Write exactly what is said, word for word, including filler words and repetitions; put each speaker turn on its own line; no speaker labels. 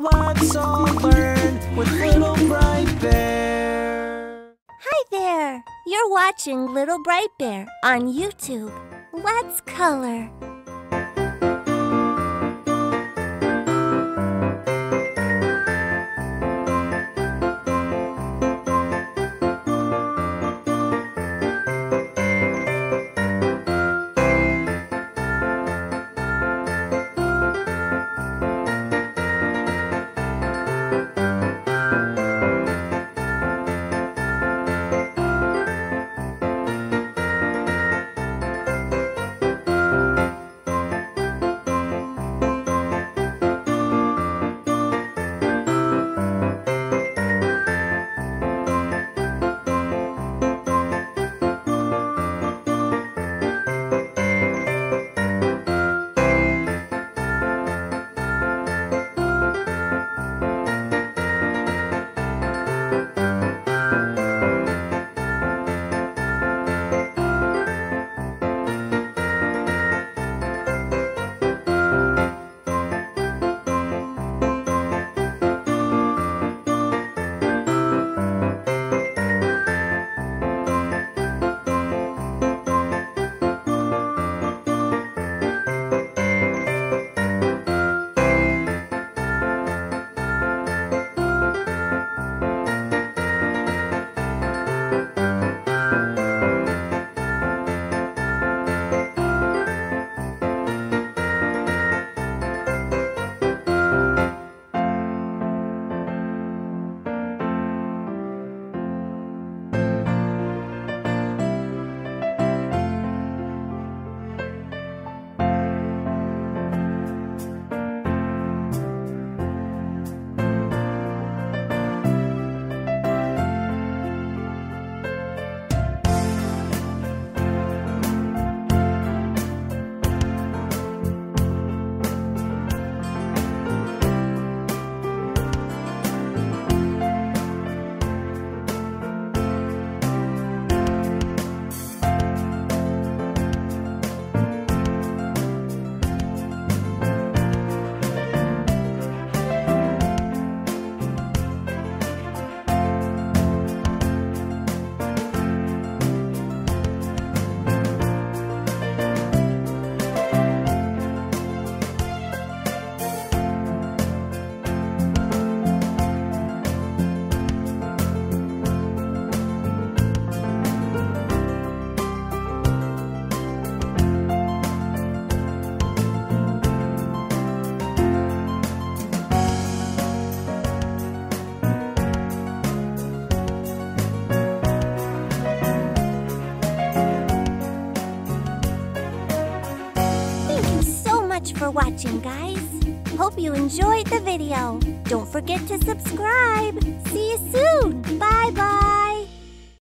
Let's all learn with Little Bright Bear.
Hi there! You're watching Little Bright Bear on YouTube. Let's color. For watching, guys. Hope you enjoyed the video. Don't forget to subscribe. See you soon. Bye-bye.